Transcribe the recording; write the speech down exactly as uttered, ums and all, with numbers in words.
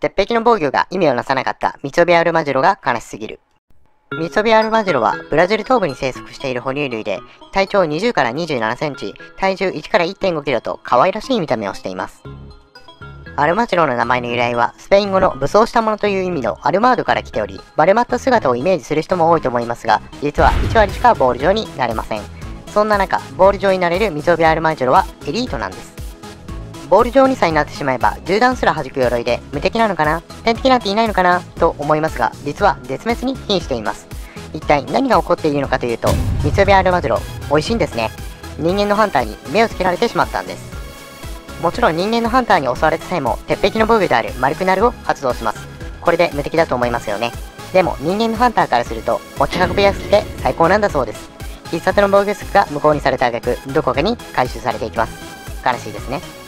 鉄壁の防御が意味をなさなかったミツオビアルマジロが悲しすぎる。ミツオビアルマジロはブラジル東部に生息している哺乳類で、体長にじゅうからにじゅうななセンチ、体重いちから いってんごキロと可愛らしい見た目をしています。アルマジロの名前の由来は、スペイン語の武装したものという意味のアルマードから来ており、バルマット姿をイメージする人も多いと思いますが、実はいち割しかボール状になれません。そんな中、ボール状になれるミツオビアルマジロはエリートなんです。ボール状にさえなってしまえば、銃弾すら弾く鎧で無敵なのかな、天敵なんていないのかなと思いますが、実は絶滅に瀕しています。一体何が起こっているのかというと、ミツオビアルマジロ、美味しいんですね。人間のハンターに目をつけられてしまったんです。もちろん人間のハンターに襲われた際も、鉄壁の防御であるマルクナルを発動します。これで無敵だと思いますよね。でも人間のハンターからすると、持ち運びやすくて最高なんだそうです。必殺の防御スクが無効にされた挙句、どこかに回収されていきます。悲しいですね。